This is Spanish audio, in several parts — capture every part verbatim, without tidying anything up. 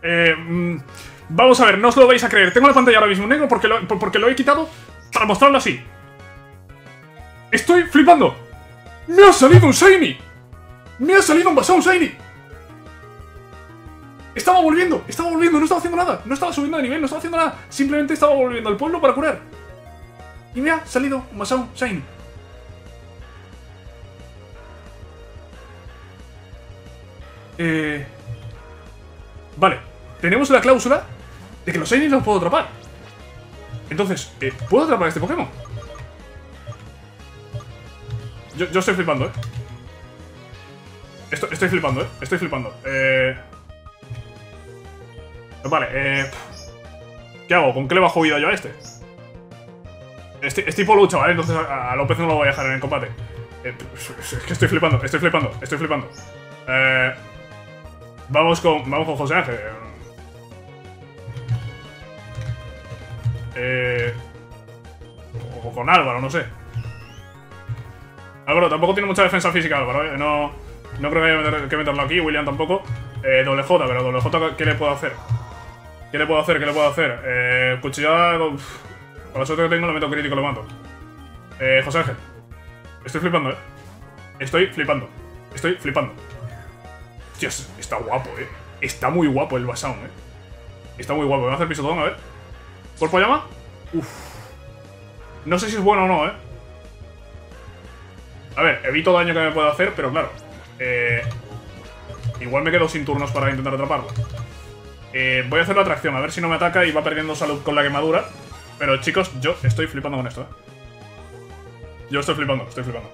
Eh, mm, vamos a ver, no os lo vais a creer. Tengo la pantalla ahora mismo negro porque lo, porque lo he quitado para mostrarlo así. Estoy flipando. ¡Me ha salido un Shiny! ¡Me ha salido un Basaun Shiny! Estaba volviendo, estaba volviendo, no estaba haciendo nada. No estaba subiendo de nivel, no estaba haciendo nada. Simplemente estaba volviendo al pueblo para curar. Y me ha salido un Basaun Shiny. Eh... Vale, tenemos la cláusula de que los Shiny los puedo atrapar. Entonces, eh, ¿puedo atrapar a este Pokémon? Yo, yo estoy flipando, eh. Estoy, estoy flipando, eh. Estoy flipando. Eh... Vale, eh... ¿qué hago? ¿Con qué le bajo vida yo a este? Es, es tipo lucha, ¿vale? Entonces a, a López no lo voy a dejar en el combate. Eh, es que estoy flipando, estoy flipando, estoy flipando. Eh... Vamos con, vamos con José Ángel. Eh... O con Álvaro, no sé. Álvaro, tampoco tiene mucha defensa física, Álvaro, ¿eh? No, no creo que haya meter, que meterlo aquí. William tampoco. Eh, doble J, pero doble J, ¿qué le puedo hacer? ¿Qué le puedo hacer? ¿Qué le puedo hacer? Eh, cuchillada... Con la suerte que tengo, le meto crítico y lo mato. Eh, José Ángel. Estoy flipando, ¿eh? Estoy flipando. Estoy flipando. Dios, está guapo, ¿eh? Está muy guapo el Basaun, ¿eh? Está muy guapo. Me voy a hacer pisotón, a ver. ¿Cuerpo llama? Uff. No sé si es bueno o no, ¿eh? A ver, evito daño que me pueda hacer, pero claro. Eh... Igual me quedo sin turnos para intentar atraparlo. Eh, voy a hacer la atracción, a ver si no me ataca y va perdiendo salud con la quemadura. Pero chicos, yo estoy flipando con esto, ¿eh? Yo estoy flipando, estoy flipando.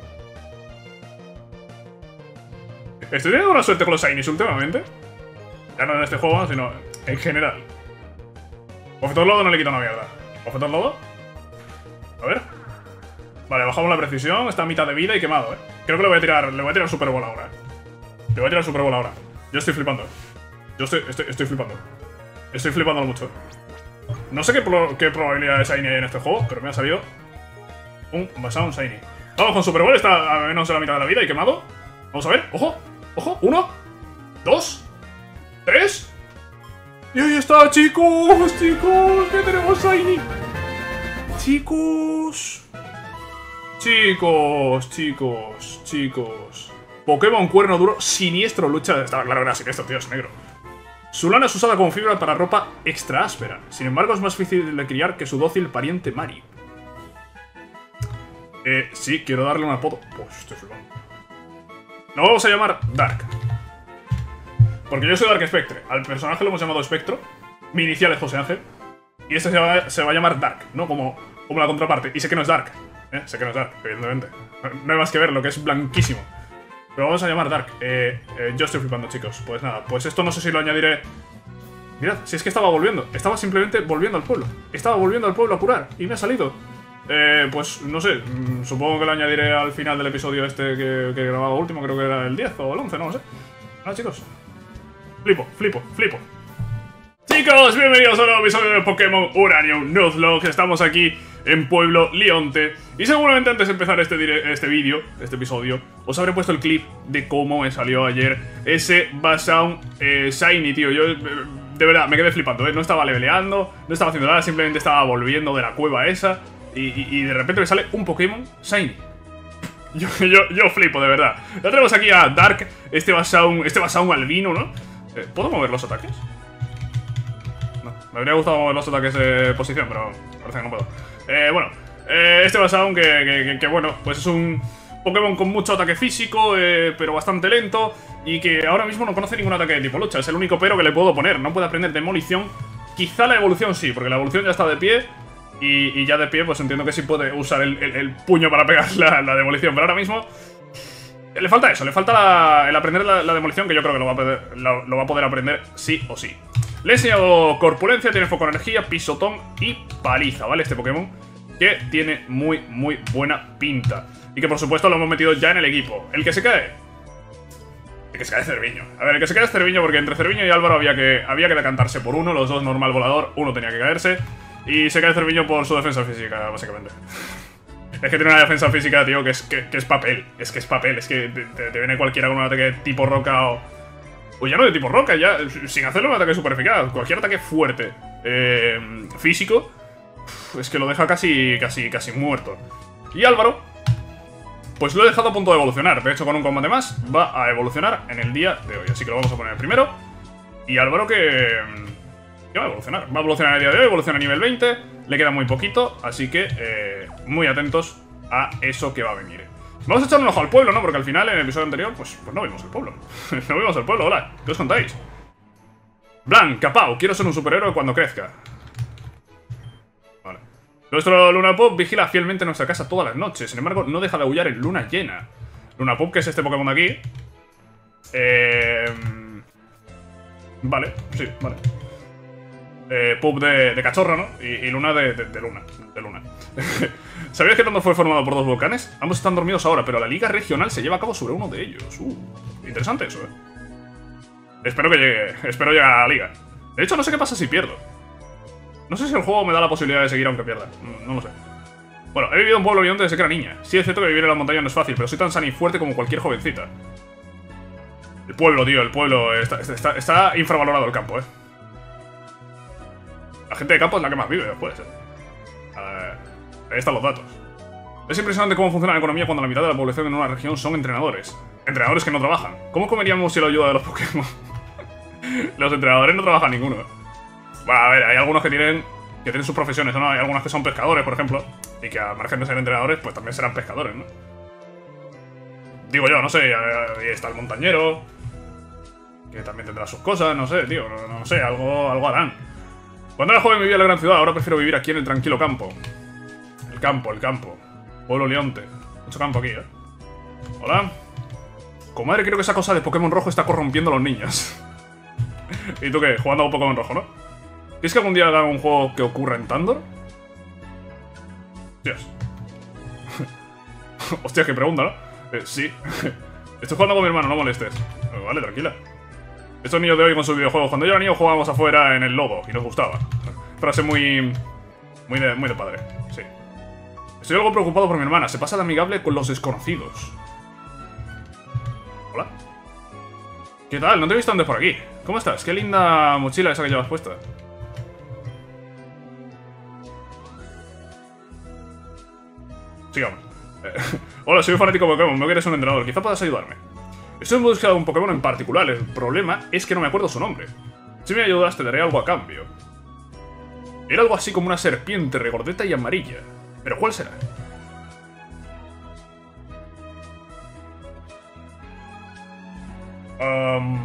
Estoy teniendo una suerte con los Shinies últimamente. Ya no en este juego, sino en general. Bofetón lodo no le quita una mierda. Bofetón lodo. A ver. Vale, bajamos la precisión. Está a mitad de vida y quemado, eh. Creo que le voy a tirar. Le voy a tirar Super Bowl ahora, eh. Le voy a tirar Super Bowl ahora. Yo estoy flipando, eh. Yo estoy, estoy, estoy flipando. Estoy flipando mucho. No sé qué, pro, qué probabilidad de Shiny hay en este juego, pero me ha salido un Basaun Shiny. Vamos con Super Bowl, está a menos de la mitad de la vida y quemado. Vamos a ver, ojo, ojo, uno, dos, tres. Y ahí está, chicos, chicos, que tenemos Shiny. Chicos. Chicos, chicos, chicos. Pokémon Cuerno Duro, siniestro, lucha. Estaba claro que era siniestro, tío, es negro. Su lana es usada como fibra para ropa extra áspera. Sin embargo, es más difícil de criar que su dócil pariente Mari. Eh, sí, quiero darle un apodo. Pues estoy flipando. Lo vamos a llamar Dark. Porque yo soy Dark Spectre. Al personaje lo hemos llamado Espectro. Mi inicial es José Ángel. Y este se va, se va a llamar Dark, ¿no? Como, como la contraparte. Y sé que no es Dark. ¿eh? Sé que no es Dark, evidentemente. No, no hay más que ver, lo que es blanquísimo. Pero vamos a llamar Dark. Eh, eh, yo estoy flipando, chicos. Pues nada, pues esto no sé si lo añadiré. Mirad, si es que estaba volviendo. Estaba simplemente volviendo al pueblo. Estaba volviendo al pueblo a curar. Y me ha salido. Eh, pues no sé. Mmm, supongo que lo añadiré al final del episodio este que, que he grabado último. Creo que era el diez o el once, no lo sé. Ah, chicos. Flipo, flipo, flipo. Chicos, bienvenidos a un nuevo episodio de Pokémon Uranium Nuzlocke. Estamos aquí en Pueblo Lionte. Y seguramente antes de empezar este, este vídeo, este episodio, os habré puesto el clip de cómo me salió ayer ese Basaun eh, Shiny, tío. Yo, de verdad, me quedé flipando, ¿eh? No estaba leveleando, no estaba haciendo nada, simplemente estaba volviendo de la cueva esa. Y, y, y de repente me sale un Pokémon Shiny. Yo, yo, yo flipo, de verdad. Ya tenemos aquí a Dark, este Basaun, este Basaun albino, ¿no? Eh, ¿Puedo mover los ataques? No, me habría gustado mover los ataques de posición, pero parece que no puedo. Eh, bueno, eh, este Basaun que, que, que, que, bueno, pues es un Pokémon con mucho ataque físico, eh, pero bastante lento. Y que ahora mismo no conoce ningún ataque de tipo lucha. Es el único pero que le puedo poner. No puede aprender demolición. Quizá la evolución sí, porque la evolución ya está de pie. Y, y ya de pie, pues entiendo que sí puede usar el, el, el puño para pegar la, la demolición. Pero ahora mismo le falta eso, le falta la, el aprender la, la demolición, que yo creo que lo va, a poder, lo, lo va a poder aprender sí o sí. Le he enseñado corpulencia, tiene foco en energía, pisotón y paliza, ¿vale? Este Pokémon que tiene muy, muy buena pinta. Y que por supuesto lo hemos metido ya en el equipo. El que se cae... El que se cae es Cerviño. A ver, el que se cae es Cerviño porque entre Cerviño y Álvaro había que, había que decantarse por uno. Los dos normal volador, uno tenía que caerse. Y se cae Cerviño por su defensa física, básicamente. Es que tiene una defensa física, tío, que es, que, que es papel. Es que es papel, es que te, te viene cualquiera con un ataque tipo roca o... O ya no de tipo roca, ya sin hacerle un ataque super eficaz. Cualquier ataque fuerte eh, físico, es que lo deja casi, casi, casi muerto. Y Álvaro, pues lo he dejado a punto de evolucionar. De hecho, con un combate más va a evolucionar en el día de hoy. Así que lo vamos a poner primero. Y Álvaro que... que va a evolucionar. Va a evolucionar en el día de hoy, evoluciona a nivel veinte. Le queda muy poquito, así que eh, muy atentos a eso que va a venir. Vamos a echar un ojo al pueblo, ¿no? Porque al final, en el episodio anterior, pues, pues no vimos el pueblo. No vimos el pueblo, hola. ¿Qué os contáis? Blan, Capao, quiero ser un superhéroe cuando crezca. Vale. Nuestro Lunapop vigila fielmente nuestra casa todas las noches. Sin embargo, no deja de aullar en luna llena. Lunapop, que es este Pokémon de aquí. Eh... Vale, sí, vale. Eh, Pup de, de cachorro, ¿no? Y, y Luna de, de, de luna. De luna. ¿Sabías que Tandor fue formado por dos volcanes? Ambos están dormidos ahora, pero la liga regional se lleva a cabo sobre uno de ellos. Uh, interesante eso, eh. Espero que llegue. Espero llegar a la liga. De hecho, no sé qué pasa si pierdo. No sé si el juego me da la posibilidad de seguir aunque pierda. No, no lo sé. Bueno, he vivido en Pueblo Brillante desde que era niña. Sí, es cierto que vivir en la montaña no es fácil, pero soy tan sana y fuerte como cualquier jovencita. El pueblo, tío, el pueblo. Está, está, está infravalorado el campo, eh. La gente de campo es la que más vive, puede ser. Uh, ahí están los datos. Es impresionante cómo funciona la economía cuando la mitad de la población en una región son entrenadores. Entrenadores que no trabajan. ¿Cómo comeríamos sin la ayuda de los Pokémon? Los entrenadores no trabajan ninguno. Bueno, a ver, hay algunos que tienen que tienen sus profesiones, ¿no? Hay algunos que son pescadores, por ejemplo. Y que a margen de ser entrenadores, pues también serán pescadores, ¿no? Digo yo, no sé. Ahí está el montañero, que también tendrá sus cosas, no sé, tío. No, no sé, algo, algo harán. Cuando era joven vivía en la gran ciudad, ahora prefiero vivir aquí en el tranquilo campo. El campo, el campo. Pueblo Leonte. Mucho campo aquí, ¿eh? Hola. Comadre, creo que esa cosa de Pokémon rojo está corrompiendo a los niños. ¿Y tú qué? Jugando a un Pokémon rojo, ¿no? ¿Quieres que algún día haga un juego que ocurra en Tandor? Hostias. Hostias, qué pregunta, ¿no? Eh, sí. Estoy jugando con mi hermano, no molestes. Eh, vale, tranquila. Estos niños de hoy con sus videojuegos. Cuando yo era niño jugábamos afuera en el lodo y nos gustaba. Frase muy... Muy de, muy de padre, sí. Estoy algo preocupado por mi hermana. Se pasa de amigable con los desconocidos. Hola. ¿Qué tal? No te he visto antes por aquí. ¿Cómo estás? Qué linda mochila esa que llevas puesta. Sigamos. Eh, hola, soy un fanático de Pokémon. Veo que eres un entrenador. Quizá puedas ayudarme. Estoy en busca de un Pokémon en particular. El problema es que no me acuerdo su nombre. Si me ayudas, te daré algo a cambio. Era algo así como una serpiente regordeta y amarilla. ¿Pero cuál será? Um...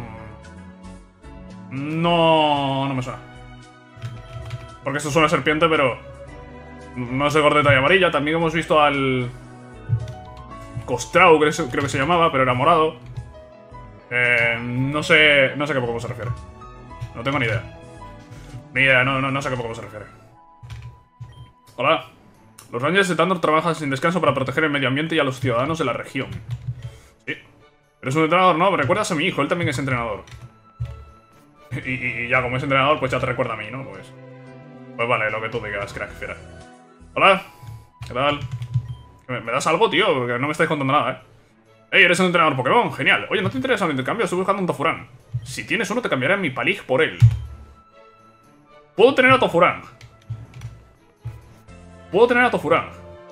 No... No me suena. Porque esto es una serpiente, pero... No es regordeta y amarilla. También hemos visto al... Costrau, creo, creo que se llamaba, pero era morado. Eh, no sé... No sé a qué Pokémon se refiere. No tengo ni idea. Ni idea, no, no, no sé a qué Pokémon se refiere. Hola. Los Rangers de Tandor trabajan sin descanso para proteger el medio ambiente y a los ciudadanos de la región. Sí. Eres un entrenador, ¿no? Me recuerdas a mi hijo, él también es entrenador. Y, y, y ya, como es entrenador, pues ya te recuerda a mí, ¿no? Pues, pues vale, lo que tú digas, crack, fiera. Hola. ¿Qué tal? ¿Me, ¿Me das algo, tío? Porque no me estáis contando nada, ¿eh? Ey, eres un entrenador Pokémon, genial. Oye, ¿no te interesa un intercambio? Estoy buscando un Tofurán. Si tienes uno, te cambiaré mi Palig por él. Puedo tener a Tofurán. Puedo tener a Tofurán.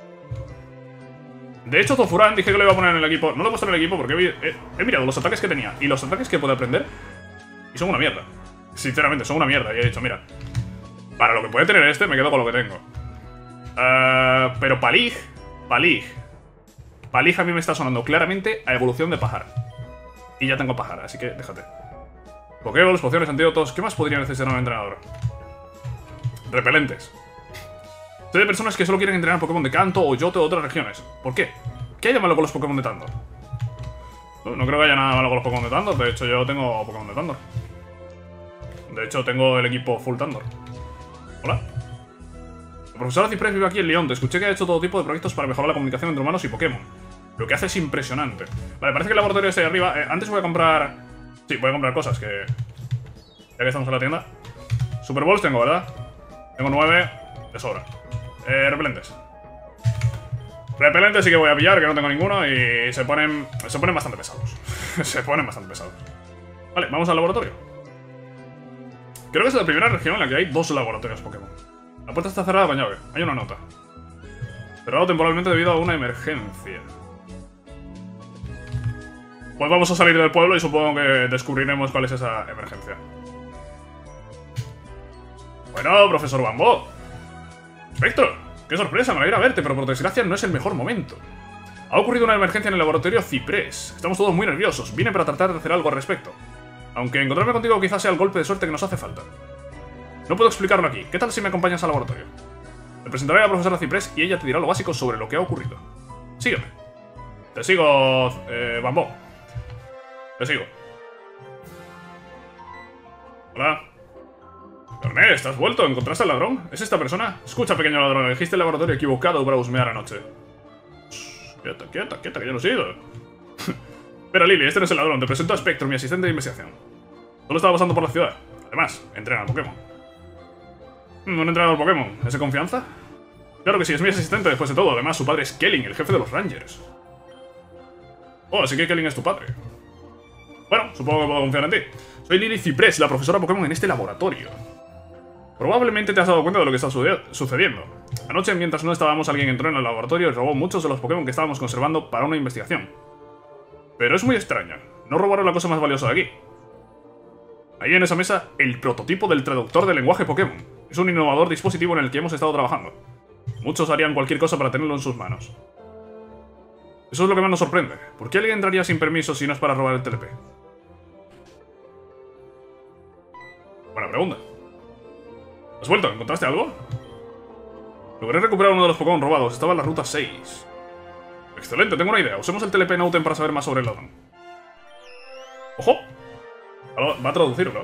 De hecho, Tofurán dije que lo iba a poner en el equipo. No lo he puesto en el equipo porque he, he, he mirado los ataques que tenía y los ataques que puede aprender. Y son una mierda. Sinceramente, son una mierda. Y he dicho, mira, para lo que puede tener este, me quedo con lo que tengo. Uh, pero Palig, Palig. Palig a mí me está sonando claramente a evolución de Pájaro. Y ya tengo Pájaro, así que déjate. Pokéballs, pociones, antídotos. ¿Qué más podría necesitar un entrenador? Repelentes. Sé de personas que solo quieren entrenar Pokémon de Kanto o Yoto o otras regiones. ¿Por qué? ¿Qué hay de malo con los Pokémon de Tandor? No, no creo que haya nada malo con los Pokémon de Tandor. De hecho, yo tengo Pokémon de Tandor. De hecho, tengo el equipo full Tandor. Hola. El profesor Ciprés vive aquí en León. Te escuché que ha hecho todo tipo de proyectos para mejorar la comunicación entre humanos y Pokémon. Lo que hace es impresionante. Vale, parece que el laboratorio está ahí arriba. Eh, antes voy a comprar... Sí, voy a comprar cosas que... Ya que estamos en la tienda. Super Balls tengo, ¿verdad? Tengo nueve. De sobra. Eh, repelentes. Repelentes sí que voy a pillar, que no tengo ninguno. Y se ponen... Se ponen bastante pesados. Se ponen bastante pesados. Vale, vamos al laboratorio. Creo que es la primera región en la que hay dos laboratorios Pokémon. La puerta está cerrada con llave. Hay una nota. Cerrado temporalmente debido a una emergencia. Pues vamos a salir del pueblo y supongo que descubriremos cuál es esa emergencia. Bueno, profesor Bambo. Spectro, qué sorpresa, me alegra verte, pero por desgracia no es el mejor momento. Ha ocurrido una emergencia en el laboratorio Ciprés. Estamos todos muy nerviosos. Vine para tratar de hacer algo al respecto. Aunque encontrarme contigo quizás sea el golpe de suerte que nos hace falta. No puedo explicarlo aquí. ¿Qué tal si me acompañas al laboratorio? Te presentaré a la profesora Ciprés y ella te dirá lo básico sobre lo que ha ocurrido. Sígueme. Te sigo, eh, Bambo. Te sigo. Hola. Ernest, ¿has vuelto? ¿Encontraste al ladrón? ¿Es esta persona? Escucha, pequeño ladrón, elegiste el laboratorio equivocado para husmear anoche. Shh, quieta, quieta, quieta, que yo no he sido. Espera, Lily, este no es el ladrón. Te presento a Spectro, mi asistente de investigación. Solo estaba pasando por la ciudad. Además, entrena al Pokémon. ¿Un entrenador Pokémon? ¿Es de confianza? Claro que sí, es mi asistente después de todo. Además, su padre es Kelling, el jefe de los Rangers. Oh, así que Kelling es tu padre. Bueno, supongo que puedo confiar en ti. Soy Lily Ciprés, la profesora Pokémon en este laboratorio. Probablemente te has dado cuenta de lo que está sucediendo. Anoche, mientras no estábamos, alguien entró en el laboratorio y robó muchos de los Pokémon que estábamos conservando para una investigación. Pero es muy extraño. No robaron la cosa más valiosa de aquí. Ahí en esa mesa, el prototipo del traductor de lenguaje Pokémon. Es un innovador dispositivo en el que hemos estado trabajando. Muchos harían cualquier cosa para tenerlo en sus manos. Eso es lo que más nos sorprende. ¿Por qué alguien entraría sin permiso si no es para robar el T L P? Buena pregunta. ¿Has vuelto? ¿Encontraste algo? Logré recuperar uno de los Pokémon robados. Estaba en la ruta seis. Excelente, tengo una idea. Usemos el T L P Noten para saber más sobre el ladrón. ¡Ojo! Va a traducirlo.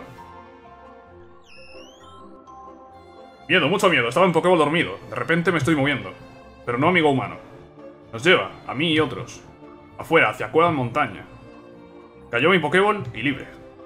Miedo, mucho miedo. Estaba en Pokéball dormido. De repente me estoy moviendo. Pero no, amigo humano. Nos lleva, a mí y otros. Afuera, hacia Cueva en Montaña. Cayó mi Pokéball y libre.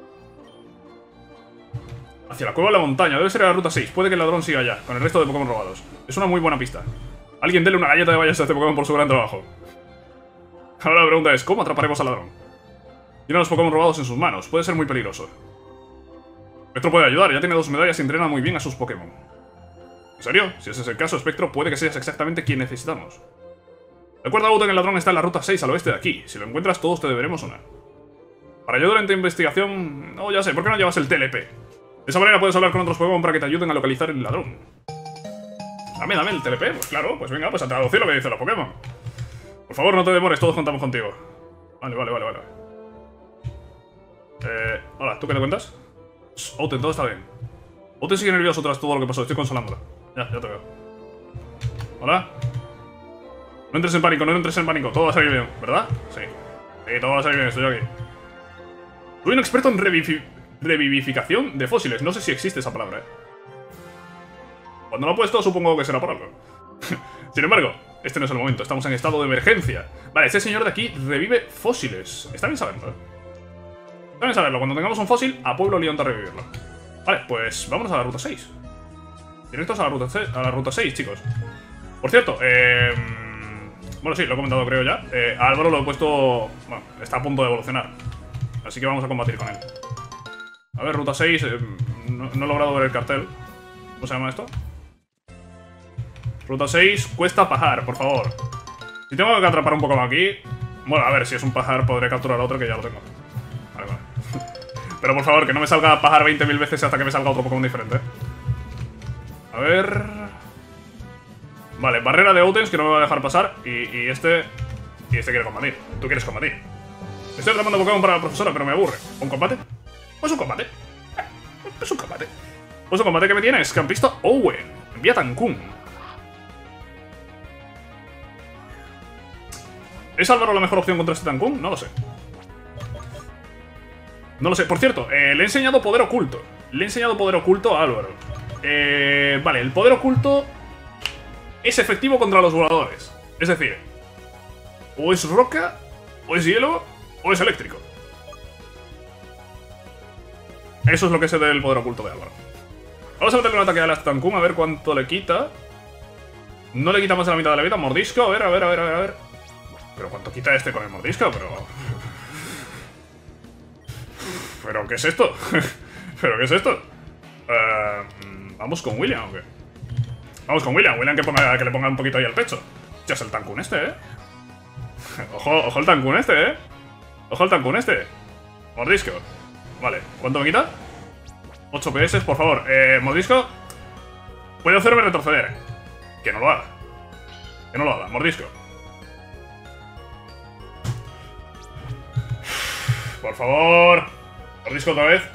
Hacia la Cueva de la Montaña. Debe ser la ruta seis. Puede que el ladrón siga allá, con el resto de Pokémon robados. Es una muy buena pista. Alguien dele una galleta de vallas a este Pokémon por su gran trabajo. Ahora la pregunta es, ¿cómo atraparemos al ladrón? Tiene a los Pokémon robados en sus manos. Puede ser muy peligroso. Spectro puede ayudar. Ya tiene dos medallas y entrena muy bien a sus Pokémon. ¿En serio? Si ese es el caso, Spectro, puede que seas exactamente quien necesitamos. Recuerda, Uten, el ladrón está en la ruta seis al oeste de aquí. Si lo encuentras, todos te deberemos una. Para ayudar en tu investigación... No, ya sé. ¿Por qué no llevas el T L P? De esa manera puedes hablar con otros Pokémon para que te ayuden a localizar el ladrón. Dame, dame el T L P. Pues claro, pues venga, pues a traducir lo que dicen los Pokémon. Por favor, no te demores. Todos contamos contigo. Vale, vale, vale, vale. Eh... Hola, ¿tú qué te cuentas? Uten, todo está bien. Uten sigue nervioso tras todo lo que pasó. Estoy consolándolo. Ya, ya te veo. Hola. No entres en pánico, no entres en pánico. Todo va a salir bien, ¿verdad? Sí. Sí, todo va a salir bien, estoy aquí. Soy un experto en revivi revivificación de fósiles. No sé si existe esa palabra, ¿eh? Cuando lo he puesto, supongo que será por algo. Sin embargo, este no es el momento. Estamos en estado de emergencia. Vale, este señor de aquí revive fósiles. Está bien saberlo, ¿eh? Está bien saberlo. Cuando tengamos un fósil, a Pueblo León a revivirlo. Vale, pues vámonos a la ruta seis. Directos a la ruta seis, a la ruta seis, chicos. Por cierto, eh... bueno, sí, lo he comentado creo ya. Eh, a Álvaro lo he puesto... Bueno, está a punto de evolucionar. Así que vamos a combatir con él. A ver, ruta seis. Eh, no, no he logrado ver el cartel. ¿Cómo se llama esto? Ruta seis, Cuesta Pajar, por favor. Si tengo que atrapar un Pokémon aquí... Bueno, a ver, si es un Pajar podré capturar a otro que ya lo tengo. Vale, vale. Pero por favor, que no me salga Pajar veinte mil veces hasta que me salga otro Pokémon diferente. A ver... Vale, barrera de Outens que no me va a dejar pasar. Y, y este... Y este quiere combatir. Tú quieres combatir. Estoy atrapando Pokémon para la profesora, pero me aburre. ¿Un combate? Pues un combate. Pues un combate. Pues un combate que me tienes. Campista Owen. Envía Tankun. ¿Es Álvaro la mejor opción contra este Tankun? No lo sé. No lo sé. Por cierto, eh, le he enseñado poder oculto. Le he enseñado poder oculto a Álvaro. Eh, vale, el poder oculto es efectivo contra los voladores. Es decir, o es roca, o es hielo, o es eléctrico. Eso es lo que sé del poder oculto de Álvaro. Vamos a meterle un ataque a la Tankun a ver cuánto le quita. No le quita más de la mitad de la vida. Mordisco, a ver, a ver, a ver, a ver, a ver. Pero cuánto quita este con el mordisco, pero... ¿Pero qué es esto? ¿Pero qué es esto? Uh, ¿Vamos con William o qué? Vamos con William. William que, ponga, que le ponga un poquito ahí al pecho. Ya es el Tankun este, ¿eh? Ojo, ojo el Tankun este, ¿eh? Ojo el Tankun este. Mordisco. Vale, ¿cuánto me quita? ocho P S, por favor. Eh, Mordisco. Puede hacerme retroceder. Que no lo haga. Que no lo haga. Mordisco. Por favor. Mordisco otra vez.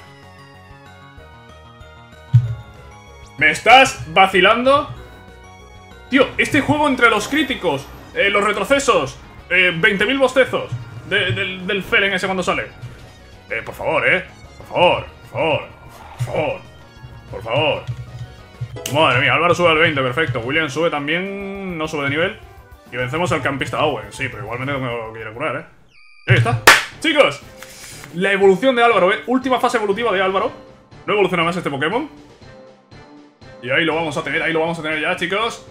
¿Me estás vacilando? Tío, este juego entre los críticos, eh, los retrocesos, eh, veinte mil bostezos de, de, del Felen ese cuando sale. Eh, por favor, eh. Por favor, por favor, por favor. Por favor. Madre mía, Álvaro sube al veinte, perfecto. William sube también, no sube de nivel. Y vencemos al campista Owen, sí, pero igualmente me lo quiere curar, eh. Ahí está. Chicos, la evolución de Álvaro, eh. Última fase evolutiva de Álvaro. No evoluciona más este Pokémon. Y ahí lo vamos a tener, ahí lo vamos a tener ya, chicos.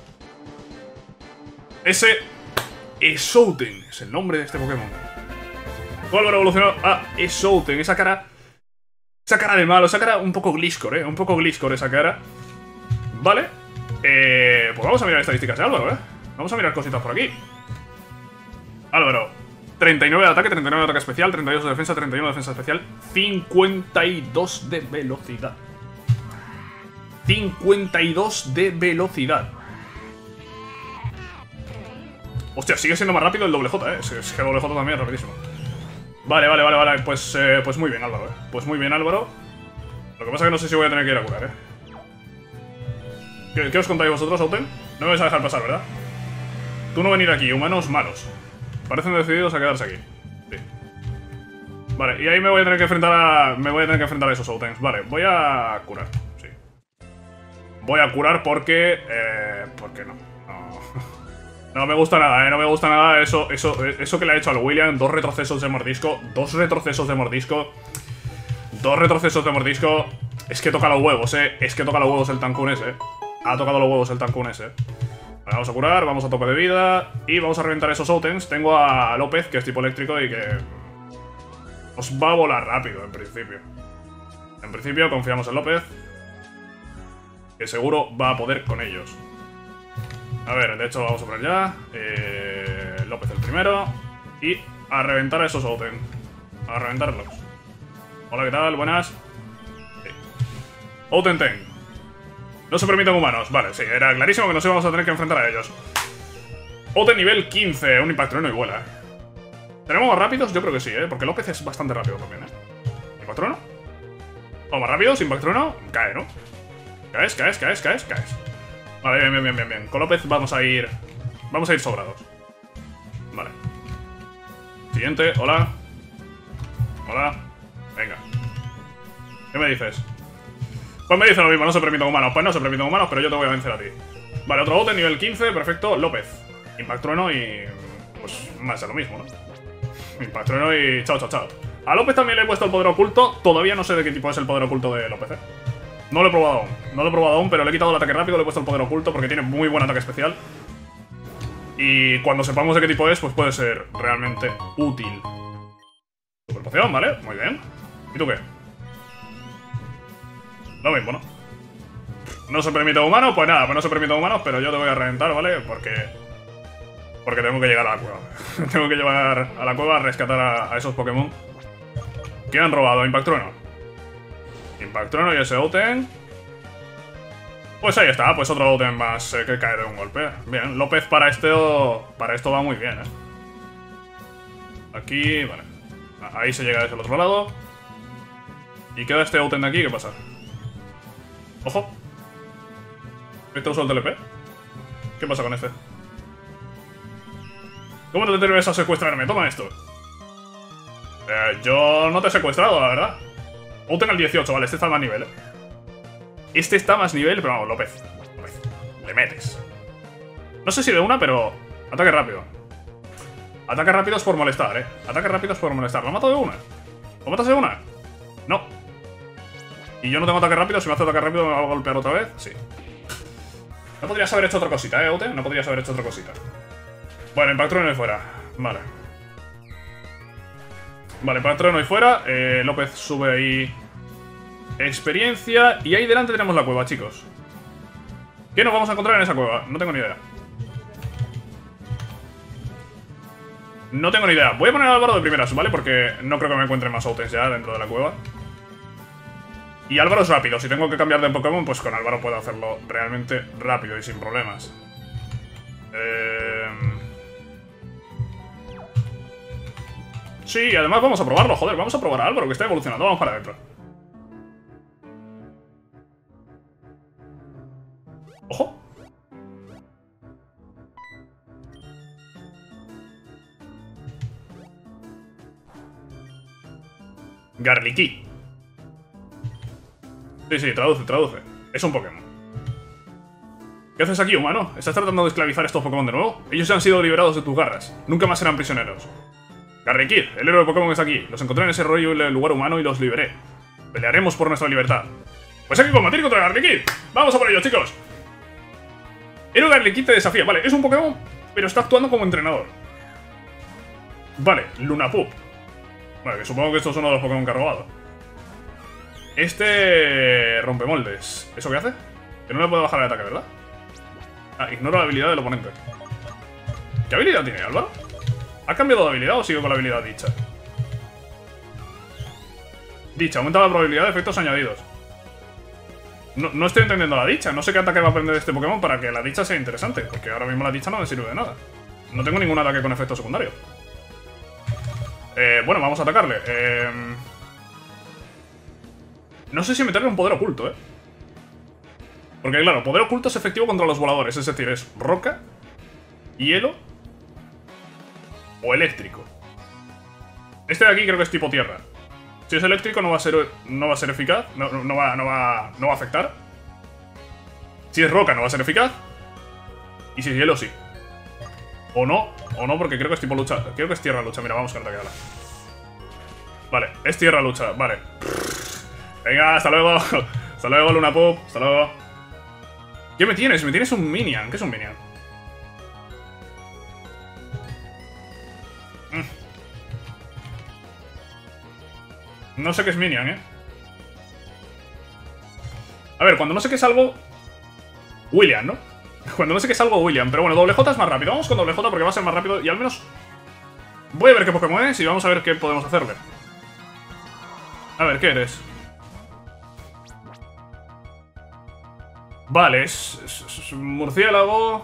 Ese Esouten es el nombre de este Pokémon. Álvaro evolucionó a Esouten, esa cara. Esa cara de malo, esa cara un poco Gliscor, eh. Un poco Gliscor esa cara. Vale. Eh, pues vamos a mirar estadísticas de Álvaro, eh. Vamos a mirar cositas por aquí. Álvaro, treinta y nueve de ataque, treinta y nueve de ataque especial, treinta y dos de defensa, treinta y uno de defensa especial, cincuenta y dos de velocidad. cincuenta y dos de velocidad. Hostia, sigue siendo más rápido el doble J, eh. Es que el doble J también es rapidísimo. Vale, vale, vale, vale. Pues, eh, pues muy bien, Álvaro, eh. Pues muy bien, Álvaro. Lo que pasa es que no sé si voy a tener que ir a curar, eh. ¿Qué, qué os contáis vosotros, Outen? No me vais a dejar pasar, ¿verdad? Tú no venir aquí, humanos malos. Parecen decididos a quedarse aquí. Sí. Vale, y ahí me voy a tener que enfrentar a... Me voy a tener que enfrentar a esos Outens. Vale, voy a curar. Sí. Voy a curar porque... Eh, porque no. No. No me gusta nada, eh. No me gusta nada eso, eso, eso que le ha hecho al William. Dos retrocesos de mordisco. Dos retrocesos de mordisco. Dos retrocesos de mordisco. Es que toca los huevos, eh. Es que toca los huevos el Tankun ese, eh. Ha tocado los huevos el Tankun ese, eh. Vale, vamos a curar, vamos a tope de vida. Y vamos a reventar esos Outens. Tengo a López, que es tipo eléctrico y que... Os va a volar rápido, en principio. En principio confiamos en López, que seguro va a poder con ellos. A ver, de hecho vamos a poner ya eh, López el primero. Y a reventar a esos Outen. A reventarlos. Hola, ¿qué tal? Buenas. Sí. Outen Ten. No se permiten humanos. Vale, sí, era clarísimo que nos íbamos a tener que enfrentar a ellos. Outen nivel quince. Un Impactrueno y vuela, eh. ¿Tenemos más rápidos? Yo creo que sí, eh. Porque López es bastante rápido también, eh. ¿Impactrueno? ¿O más rápidos? ¿Impactrueno? Cae, ¿no? Caes, caes, caes, caes, caes. Vale, bien, bien, bien, bien, bien. Con López vamos a ir... Vamos a ir sobrados. Vale. Siguiente, hola. Hola. Venga. ¿Qué me dices? Pues me dice lo mismo, no se permiten humanos. Pues no se permiten humanos, pero yo te voy a vencer a ti. Vale, otro bote, nivel quince, perfecto. López. Impactrueno y... Pues más de lo mismo, ¿no? Impactrueno y... Chao, chao, chao. A López también le he puesto el poder oculto. Todavía no sé de qué tipo es el poder oculto de López, eh. No lo he probado aún. No lo he probado aún, pero le he quitado el ataque rápido, le he puesto el poder oculto porque tiene muy buen ataque especial. Y cuando sepamos de qué tipo es, pues puede ser realmente útil. Super poción, ¿vale? Muy bien. ¿Y tú qué? Lo mismo, ¿no? No se permite humanos, pues nada, pues no se permite humanos, pero yo te voy a reventar, ¿vale? Porque... Porque tengo que llegar a la cueva. Tengo que llevar a la cueva a rescatar a, a esos Pokémon que han robado. Impactrueno. Impactrueno y ese Outen. Pues ahí está, pues otro Outen más eh, que cae de un golpe. Bien, López para esto, para esto va muy bien, ¿eh? Aquí, vale. Ahí se llega desde el otro lado. Y queda este Outen de aquí, ¿qué pasa? ¡Ojo! ¿Este usa el T L P? ¿Qué pasa con este? ¿Cómo no te atreves a secuestrarme? Toma esto. Eh, yo no te he secuestrado, la verdad. Outen al dieciocho, vale, este está a más nivel, eh. Este está a más nivel, pero vamos, López. López. Le metes. No sé si de una, pero... Ataque rápido. Ataque rápido es por molestar, eh. Ataque rápido es por molestar. ¿Lo mato de una? ¿Lo matas de una? No. Y yo no tengo ataque rápido. Si me hace ataque rápido, ¿me va a golpear otra vez? Sí. No podrías haber hecho otra cosita, eh, Outen. No podrías haber hecho otra cosita. Bueno, Impactrueno de fuera. Vale. Vale, patrono ahí fuera. Eh, López sube ahí experiencia. Y ahí delante tenemos la cueva, chicos. ¿Qué nos vamos a encontrar en esa cueva? No tengo ni idea. No tengo ni idea. Voy a poner a Álvaro de primeras, ¿vale? Porque no creo que me encuentre más Outes ya dentro de la cueva. Y Álvaro es rápido. Si tengo que cambiar de Pokémon, pues con Álvaro puedo hacerlo realmente rápido y sin problemas. Eh... Sí, además vamos a probarlo, joder. Vamos a probar a Álvaro, que está evolucionando. Vamos para adentro. ¡Ojo! Garlicky. Sí, sí, traduce, traduce. Es un Pokémon. ¿Qué haces aquí, humano? ¿Estás tratando de esclavizar a estos Pokémon de nuevo? Ellos ya han sido liberados de tus garras. Nunca más serán prisioneros. Garlicky, el héroe de Pokémon está aquí. Los encontré en ese rollo en el lugar humano y los liberé. Pelearemos por nuestra libertad. Pues hay que combatir contra Garlicky. ¡Vamos a por ello, chicos! Héroe Garlicky te desafía. Vale, es un Pokémon, pero está actuando como entrenador. Vale, Lunapup. Vale, que supongo que esto es uno de los Pokémon que ha robado. Este... rompemoldes. ¿Eso qué hace? Que no le puede bajar el ataque, ¿verdad? Ah, ignora la habilidad del oponente. ¿Qué habilidad tiene, Álvaro? ¿Ha cambiado de habilidad o sigue con la habilidad dicha? Dicha, aumenta la probabilidad de efectos añadidos. No, no estoy entendiendo la dicha. No sé qué ataque va a aprender este Pokémon para que la dicha sea interesante. Porque ahora mismo la dicha no me sirve de nada. No tengo ningún ataque con efecto secundario. Eh, bueno, vamos a atacarle. Eh... No sé si meterle un poder oculto, ¿eh? Porque, claro, poder oculto es efectivo contra los voladores. Es decir, es roca, hielo o eléctrico. Este de aquí creo que es tipo tierra. Si es eléctrico no va a ser, no va a ser eficaz. No, no, va, no, va, no va a afectar. Si es roca no va a ser eficaz. Y si es hielo, sí. O no, o no, porque creo que es tipo lucha. Creo que es tierra lucha. Mira, vamos con ataque ala. Vale, es tierra lucha, vale. Venga, hasta luego. Hasta luego, Lunapup. Hasta luego. ¿Qué me tienes? Me tienes un Minion. ¿Qué es un Minion? Mm. No sé qué es Minion, ¿eh? A ver, cuando no sé qué es algo... William, ¿no? Cuando no sé qué es algo, William. Pero bueno, doble J es más rápido. Vamos con doble J porque va a ser más rápido y al menos... Voy a ver qué Pokémon es y vamos a ver qué podemos hacerle. A ver, ¿qué eres? Vale, es, es, es un murciélago.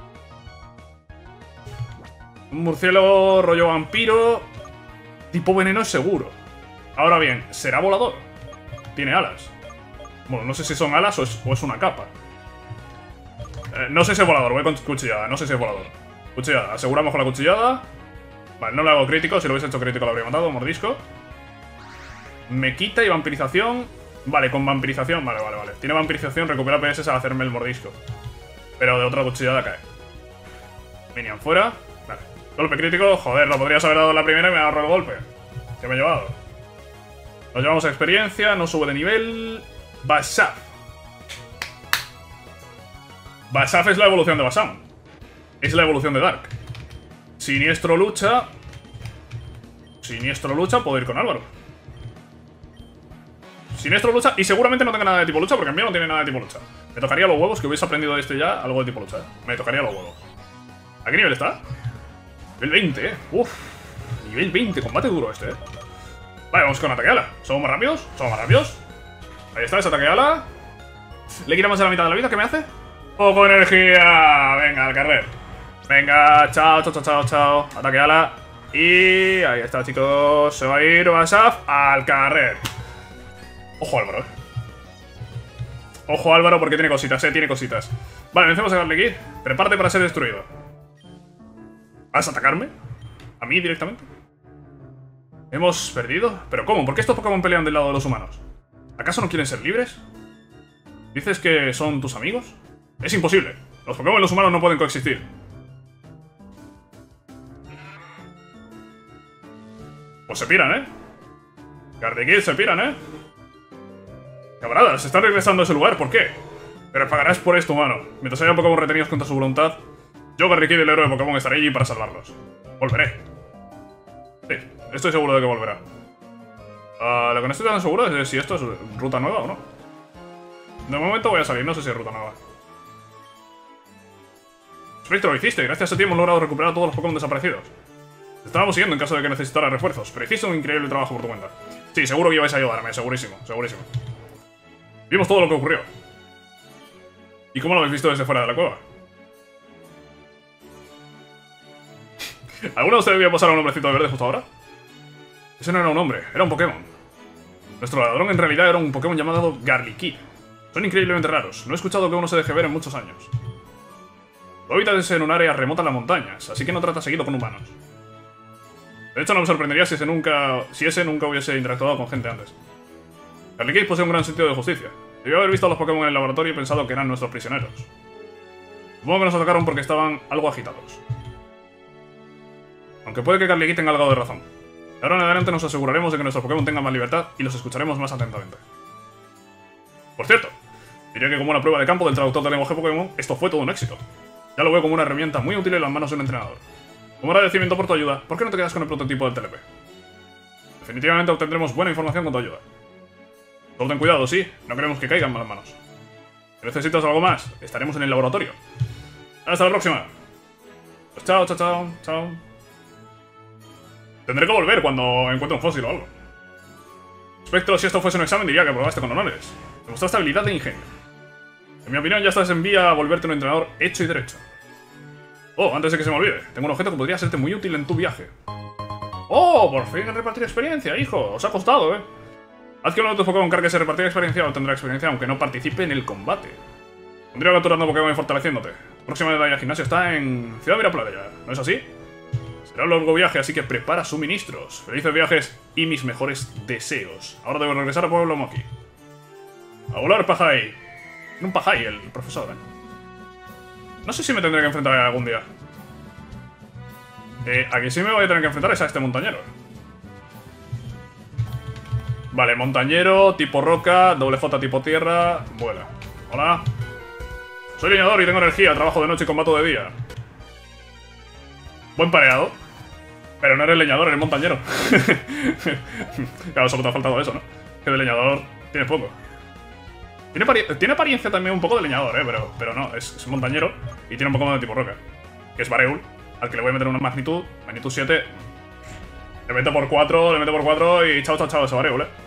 Un murciélago rollo vampiro. Tipo veneno es seguro. Ahora bien, ¿será volador? Tiene alas. Bueno, no sé si son alas o es, o es una capa. Eh, no sé si es volador, voy con cuchillada. No sé si es volador. Cuchillada, aseguramos con la cuchillada. Vale, no le hago crítico. Si lo hubiese hecho crítico lo habría matado, mordisco. Me quita y vampirización. Vale, con vampirización, vale, vale, vale. Tiene vampirización, recupera P S al hacerme el mordisco. Pero de otra cuchillada cae. Minion fuera. Vale. Golpe crítico, joder, lo podrías haber dado en la primera y me agarro el golpe. ¿Qué me he llevado? Nos llevamos a experiencia, no sube de nivel. Basaf. Basaf es la evolución de Basam. Es la evolución de Dark. Siniestro lucha. Siniestro lucha, puedo ir con Álvaro. Siniestro lucha, y seguramente no tenga nada de tipo lucha, porque el mío no tiene nada de tipo lucha. Me tocaría los huevos, que hubiese aprendido de este ya algo de tipo lucha, ¿eh? Me tocaría los huevos. ¿A qué nivel está? Nivel veinte, ¿eh? Uf. Nivel veinte, combate duro este, ¿eh? Vale, vamos con ataque ala. ¿Somos más rápidos? ¿Somos más rápidos? Ahí está, ese ataque ala. Le quita más de la mitad de la vida, ¿qué me hace? ¡Poco energía! Venga, al carrer. Venga, chao, chao, chao, chao, chao. Ataque ala. Y ahí está, chicos. Se va a ir Basaf al carrer. Ojo, Álvaro, eh. Ojo, Álvaro, porque tiene cositas, eh, tiene cositas. Vale, vencemos a Garlicky. Prepárate para ser destruido. ¿Vas a atacarme? ¿A mí directamente? ¿Hemos perdido? ¿Pero cómo? ¿Por qué estos Pokémon pelean del lado de los humanos? ¿Acaso no quieren ser libres? ¿Dices que son tus amigos? Es imposible. Los Pokémon y los humanos no pueden coexistir. Pues se piran, ¿eh? Garlicky se piran, ¿eh? Camaradas, se están regresando a ese lugar, ¿por qué? Pero pagarás por esto, humano. Mientras haya Pokémon retenidos contra su voluntad, yo, Garlicky, el héroe de Pokémon, estaré allí para salvarlos. Volveré. Sí. Estoy seguro de que volverá. Uh, lo que no estoy tan seguro es si esto es ruta nueva o no. De momento voy a salir, no sé si es ruta nueva. Spectro, lo hiciste. Gracias a ti hemos logrado recuperar a todos los Pokémon desaparecidos. Te estábamos siguiendo en caso de que necesitara refuerzos, pero hiciste un increíble trabajo por tu cuenta. Sí, seguro que ibais a ayudarme, segurísimo, segurísimo. Vimos todo lo que ocurrió. ¿Y cómo lo habéis visto desde fuera de la cueva? ¿Alguno de ustedes vio pasar a un hombrecito de verde justo ahora? Ese no era un hombre, era un Pokémon. Nuestro ladrón en realidad era un Pokémon llamado Garlikid. Son increíblemente raros, no he escuchado que uno se deje ver en muchos años. Su hábitat es en un área remota en las montañas, así que no trata seguido con humanos. De hecho, no me sorprendería si ese nunca, si ese nunca hubiese interactuado con gente antes. Garlikid posee un gran sentido de justicia. Debió haber visto a los Pokémon en el laboratorio y pensado que eran nuestros prisioneros. Supongo que nos atacaron porque estaban algo agitados. Aunque puede que Garlikid tenga algo de razón. De ahora en adelante nos aseguraremos de que nuestros Pokémon tengan más libertad y los escucharemos más atentamente. Por cierto, diría que como una prueba de campo del traductor del lenguaje Pokémon, esto fue todo un éxito. Ya lo veo como una herramienta muy útil en las manos de un entrenador. Como agradecimiento por tu ayuda, ¿por qué no te quedas con el prototipo del T L P? Definitivamente obtendremos buena información con tu ayuda. Solo ten cuidado, sí, no queremos que caigan en malas manos. Si necesitas algo más, estaremos en el laboratorio. Hasta la próxima. Pues chao, chao, chao, chao. Tendré que volver cuando encuentre un fósil o algo. Spectro, si esto fuese un examen, diría que probaste con honores. Demostraste habilidad de ingenio. En mi opinión, ya estás en vía a volverte un entrenador hecho y derecho. Oh, antes de que se me olvide, tengo un objeto que podría serte muy útil en tu viaje. Oh, por fin repartir experiencia, hijo. Os ha costado, ¿eh? Haz que uno de tus Pokémon cargue ese repartir experiencia o tendrá experiencia aunque no participe en el combate. Pondría capturando Pokémon y fortaleciéndote. La próxima de la gimnasio está en Ciudad Miraplaya, ¿no es así? Será un largo viaje, así que prepara suministros. Felices viajes y mis mejores deseos. Ahora debo regresar a Pueblo Moki. A volar, Pajay. Un Pajay, el profesor, ¿eh? No sé si me tendré que enfrentar a él algún día. Eh, aquí sí me voy a tener que enfrentar es a este montañero. Vale, montañero, tipo roca, doble J tipo tierra. Vuela. Hola. Soy leñador y tengo energía, trabajo de noche y combato de día. Buen pareado. Pero no eres leñador, eres montañero. Claro, solo te ha faltado eso, ¿no? Que de leñador tienes poco. Tiene, tiene apariencia también un poco de leñador, ¿eh? Pero, pero no, es, es montañero y tiene un poco de tipo roca. Que es Bareul, al que le voy a meter una magnitud, magnitud siete. Le meto por cuatro, le meto por cuatro y chao, chao, chao, ese Bareul, ¿eh?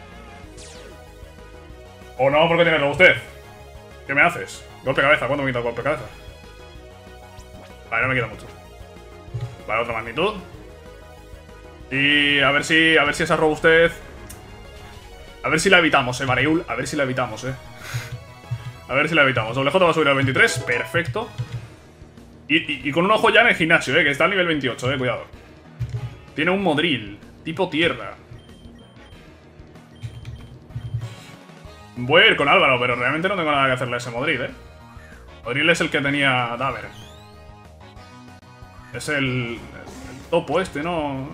O no, porque tiene usted. ¿Qué me haces? Golpe cabeza, ¿cuánto me quita el golpe cabeza? Vale, no me quita mucho. Vale, otra magnitud. Y a ver si, a ver si esa robustez... A ver si la evitamos, eh, Bareul. A ver si la evitamos, eh. A ver si la evitamos. Doble J va a subir al veintitrés, perfecto. Y, y, y con un ojo ya en el gimnasio, eh, que está al nivel veintiocho, eh, cuidado. Tiene un Modril, tipo tierra. Voy a ir con Álvaro, pero realmente no tengo nada que hacerle a ese Modril, eh. Modril es el que tenía Daver. Es el, el topo este, ¿no?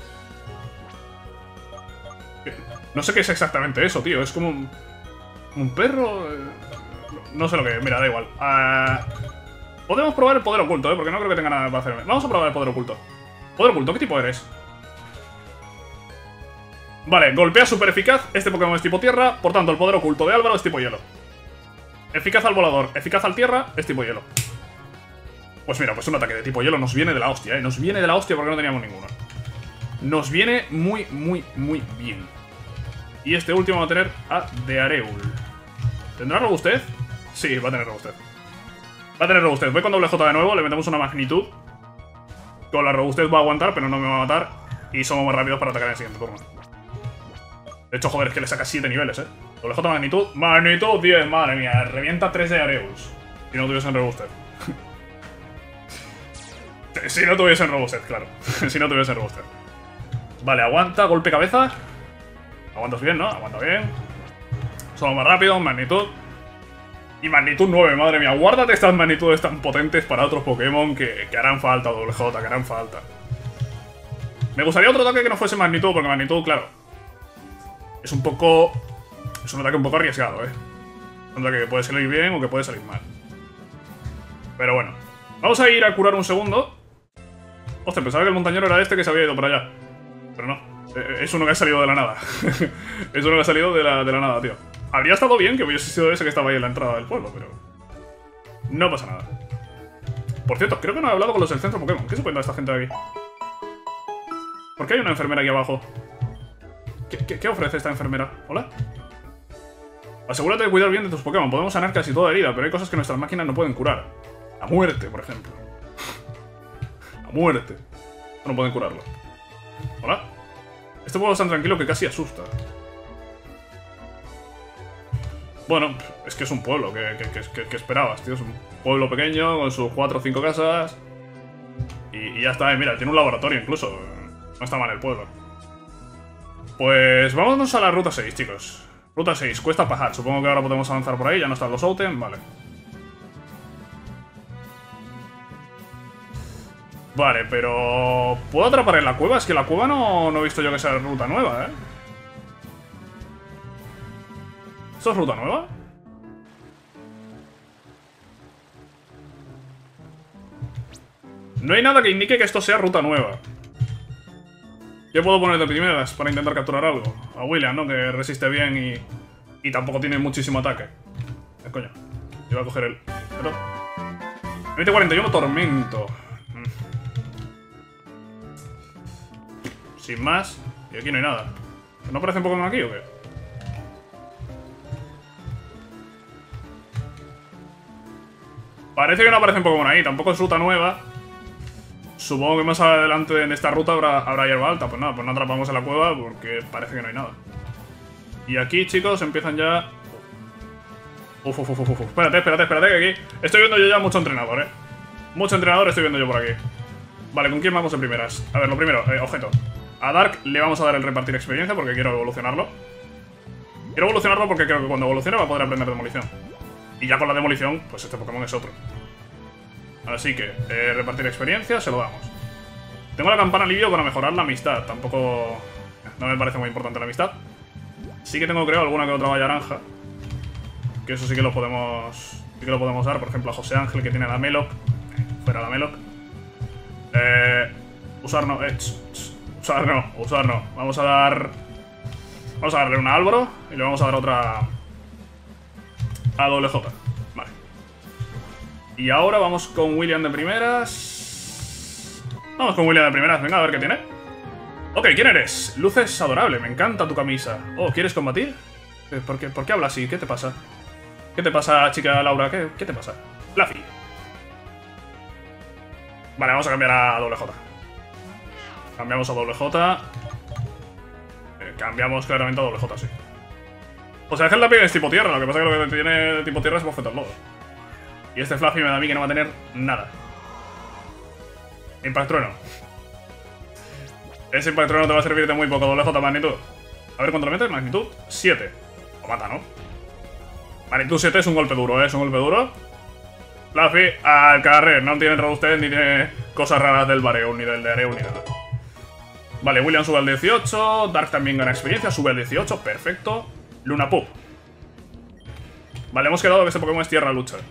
No sé qué es exactamente eso, tío. Es como un, un perro... No sé lo que es. Mira, da igual. Uh, podemos probar el poder oculto, ¿eh? Porque no creo que tenga nada para hacerme. Vamos a probar el poder oculto. Poder oculto, ¿qué tipo eres? Vale, golpea súper eficaz. Este Pokémon es tipo tierra. Por tanto, el poder oculto de Álvaro es tipo hielo. Eficaz al volador, eficaz al tierra, es tipo hielo. Pues mira, pues un ataque de tipo hielo nos viene de la hostia, ¿eh? Nos viene de la hostia porque no teníamos ninguno. Nos viene muy, muy, muy bien. Y este último va a tener a Deareul. ¿Tendrá robustez? Sí, va a tener robustez. Va a tener robustez. Voy con doble J de nuevo, le metemos una magnitud. Con la robustez va a aguantar, pero no me va a matar. Y somos más rápidos para atacar en el siguiente turno. De hecho, joder, es que le saca siete niveles, ¿eh? Doble J magnitud. Magnitud diez, madre mía. Revienta tres de Areus. Si no tuviesen robustez. Si no tuviesen robustez, claro. Si no tuviesen robustez. Vale, aguanta, golpe cabeza. Aguantas bien, ¿no? Aguanta bien. Somos más rápidos, magnitud. Y magnitud nueve, madre mía. Guárdate estas magnitudes tan potentes para otros Pokémon que, que harán falta, doble J, que harán falta. Me gustaría otro ataque que no fuese magnitud, porque magnitud, claro, es un poco... Es un ataque un poco arriesgado, ¿eh? Un ataque que puede salir bien o que puede salir mal. Pero bueno. Vamos a ir a curar un segundo. Hostia, pensaba que el montañero era este que se había ido para allá. Pero no. Es uno que ha salido de la nada. Es uno que ha salido de la, de la nada, tío. Habría estado bien que hubiese sido ese que estaba ahí en la entrada del pueblo, pero... no pasa nada. Por cierto, creo que no he hablado con los del centro Pokémon. ¿Qué se cuenta esta gente de aquí? ¿Por qué hay una enfermera aquí abajo? ¿Qué, qué, qué ofrece esta enfermera? ¿Hola? Asegúrate de cuidar bien de tus Pokémon. Podemos sanar casi toda herida, pero hay cosas que nuestras máquinas no pueden curar. La muerte, por ejemplo. La muerte. No pueden curarlo. ¿Hola? Este pueblo es tan tranquilo que casi asusta. Bueno, es que es un pueblo. ¿Qué, qué, qué, qué esperabas, tío? Es un pueblo pequeño con sus cuatro o cinco casas. Y, y ya está. Mira, tiene un laboratorio incluso. No está mal el pueblo. Pues vámonos a la ruta seis, chicos. Ruta seis, Cuesta Pajat. Supongo que ahora podemos avanzar por ahí. Ya no están los Outen. Vale. Vale, pero... ¿puedo atrapar en la cueva? Es que la cueva no, no he visto yo que sea ruta nueva, ¿eh? ¿Esto es ruta nueva? No hay nada que indique que esto sea ruta nueva. Yo puedo poner de primeras para intentar capturar algo. A William, ¿no? Que resiste bien y... y tampoco tiene muchísimo ataque. ¿Qué coño? Yo voy a coger el... ¿pero? veinte cuarenta y uno Tormento. Sin más. Y aquí no hay nada. ¿No aparecen Pokémon aquí o qué? Parece que no aparecen Pokémon ahí. Tampoco es ruta nueva. Supongo que más adelante en esta ruta habrá, habrá hierba alta. Pues nada, pues no atrapamos en la cueva porque parece que no hay nada. Y aquí, chicos, empiezan ya... Uf, uf, uf, uf, uf. Espérate, espérate, espérate, que aquí... Estoy viendo yo ya mucho entrenador, eh. Mucho entrenador estoy viendo yo por aquí. Vale, ¿con quién vamos en primeras? A ver, lo primero, eh, objeto. A Dark le vamos a dar el repartir experiencia porque quiero evolucionarlo. Quiero evolucionarlo porque creo que cuando evolucione va a poder aprender demolición. Y ya con la demolición, pues este Pokémon es otro. Así que, eh, repartir experiencia, se lo damos. Tengo la campana alivio para mejorar la amistad. Tampoco... no me parece muy importante la amistad. Sí que tengo, creo, alguna que otra valla naranja. Que eso sí que lo podemos... sí que lo podemos dar. Por ejemplo, a José Ángel, que tiene la Meloc. Fuera la Meloc. Eh... Usar no... Eh, ch, ch, usar no, usar no. Vamos a dar... Vamos a darle una a Álvaro. Y le vamos a dar otra... a doble J. Vale. Y ahora vamos con William de primeras. Vamos con William de primeras. Venga, a ver qué tiene. Ok, ¿quién eres? Luces adorable. Me encanta tu camisa. Oh, ¿quieres combatir? ¿Por qué, ¿Por qué hablas así? ¿Qué te pasa? ¿Qué te pasa, chica Laura? ¿Qué, qué te pasa? Fluffy. Vale, vamos a cambiar a doble J. Cambiamos a doble J. Eh, cambiamos claramente a doble J, sí. O sea, Ángel la piel es tipo tierra. Lo que pasa es que lo que tiene tipo tierra es bofeto al lodo. Y este Fluffy me da a mí que no va a tener nada. Impact Trueno. Ese Impact Trueno te va a servir de muy poco. Doble J, magnitud. A ver cuánto le metes. Magnitud siete. Lo mata, ¿no? Magnitud siete es un golpe duro, ¿eh? Es un golpe duro. Fluffy al carrer. No tiene enredo ustedes ni tiene cosas raras del Bareo, ni del de Areo, ni nada. Vale, William sube al dieciocho. Dark también gana experiencia. Sube al dieciocho. Perfecto. Luna Pup. Vale, hemos quedado que este Pokémon es Tierra Lucha.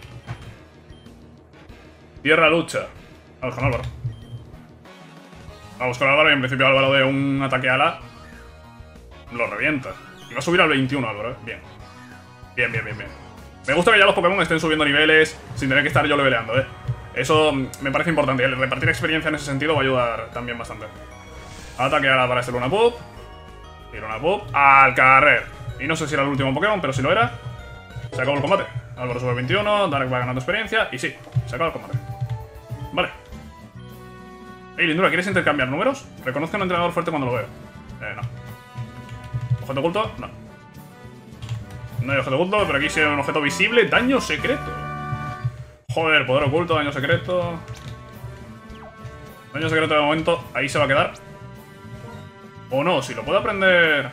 Tierra Lucha. Vamos con Álvaro. Vamos con Álvaro y en principio Álvaro de un ataque ala lo revienta. Y va a subir al veintiuno Álvaro, ¿eh? Bien. Bien, bien, bien, bien. Me gusta que ya los Pokémon estén subiendo niveles sin tener que estar yo leveleando, ¿eh? Eso me parece importante. El repartir experiencia en ese sentido va a ayudar también bastante. Ataque ala para este Luna Pup. Y Luna Pup al carrer. Y no sé si era el último Pokémon, pero si lo era, se acabó el combate. Álvaro sube veintiuno, Dark va ganando experiencia. Y sí, se acaba el combate. Vale. Ey, Lindura, ¿quieres intercambiar números? Reconozco a un entrenador fuerte cuando lo veo. Eh, no. ¿Objeto oculto? No. No hay objeto oculto, pero aquí sí hay un objeto visible. Daño secreto. Joder, poder oculto, daño secreto. Daño secreto de momento, ahí se va a quedar. O no, si lo puedo aprender...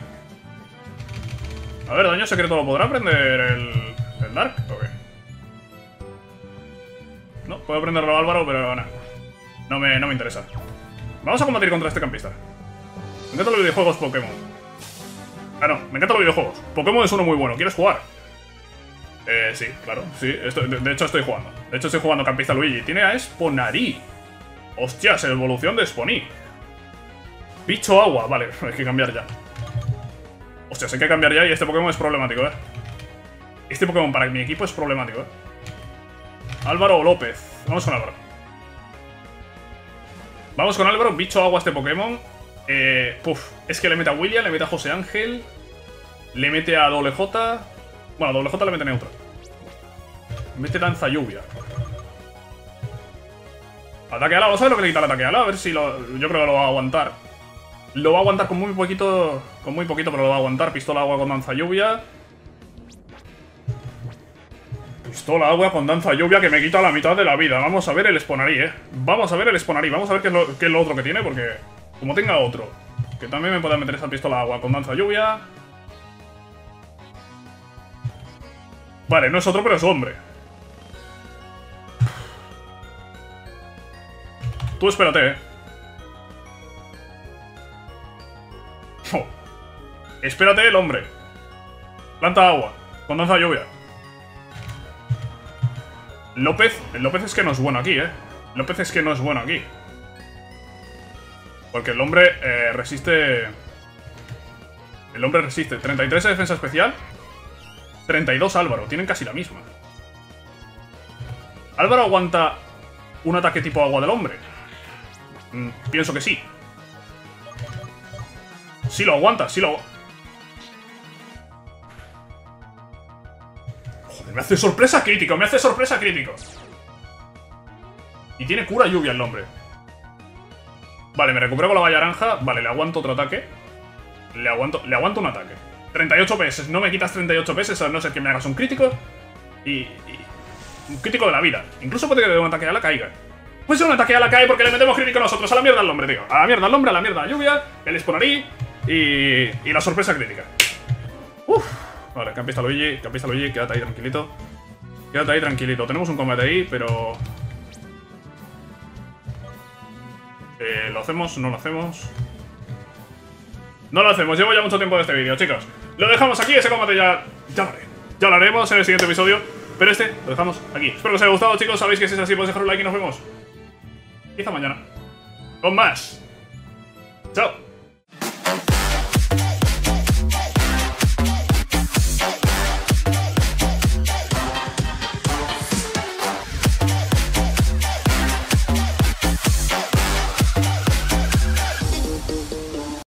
A ver, daño secreto lo podrá aprender el, el Dark, ¿o qué? No, puedo aprenderlo Álvaro, pero nada. No me, no me interesa. Vamos a combatir contra este campista. Me encantan los videojuegos Pokémon. Ah, no, me encantan los videojuegos. Pokémon es uno muy bueno. ¿Quieres jugar? Eh, sí, claro, sí. Estoy, de, de hecho estoy jugando. De hecho estoy jugando campista Luigi. Tiene a Esponari. Hostias, evolución de Spony. Bicho agua, vale, hay que cambiar ya. Hostia, hay que cambiar ya y este Pokémon es problemático, eh. Este Pokémon para mi equipo es problemático, eh. Álvaro o López. Vamos con Álvaro. Vamos con Álvaro, bicho agua este Pokémon. Eh, puf, es que le mete a William, le mete a José Ángel, le mete a doble J. Bueno, a doble J le mete neutro. Mete danza lluvia. Ataque ala, vamos a ver lo que le quita el ataque ala. A ver si lo. Yo creo que lo va a aguantar. Lo va a aguantar con muy poquito. Con muy poquito, pero lo va a aguantar. Pistola agua con danza lluvia. Pistola agua con danza lluvia que me quita la mitad de la vida. Vamos a ver el Spoonerie, eh. Vamos a ver el Spoonerie. Vamos a ver qué es, lo, qué es lo otro que tiene, porque como tenga otro que también me pueda meter esa pistola agua con danza lluvia. Vale, no es otro, pero es hombre. Tú espérate, eh. Oh. Espérate el hombre. Planta agua con danza lluvia. López, López es que no es bueno aquí, eh. López es que no es bueno aquí. Porque el hombre eh, resiste... El hombre resiste treinta y tres de defensa especial, treinta y dos Álvaro. Tienen casi la misma. ¿Álvaro aguanta un ataque tipo agua del hombre? Mm, pienso que sí. Sí lo aguanta, sí lo... Joder, me hace sorpresa crítico, me hace sorpresa crítico. Y tiene cura lluvia el hombre. Vale, me recupero con la valla naranja. Vale, le aguanto otro ataque. Le aguanto, le aguanto un ataque. treinta y ocho P S, no me quitas treinta y ocho P S, a no ser que me hagas un crítico. Y, y... un crítico de la vida. Incluso puede que de un ataque a la caiga. Puede ser un ataque a la cae porque le metemos crítico nosotros. A la mierda al hombre, tío. A la mierda al hombre, a la mierda a la lluvia. El Spoonerie y, y la sorpresa crítica. Uff. Vale, campista Luigi, campista Luigi, quédate ahí tranquilito. Quédate ahí tranquilito. Tenemos un combate ahí, pero... Eh, ¿lo hacemos? ¿No lo hacemos? No lo hacemos, llevo ya mucho tiempo de este vídeo, chicos. Lo dejamos aquí, ese combate ya... Ya lo haré. Ya lo haremos en el siguiente episodio. Pero este lo dejamos aquí. Espero que os haya gustado, chicos. Sabéis que si es así, podéis dejar un like y nos vemos quizá mañana con más. Chao.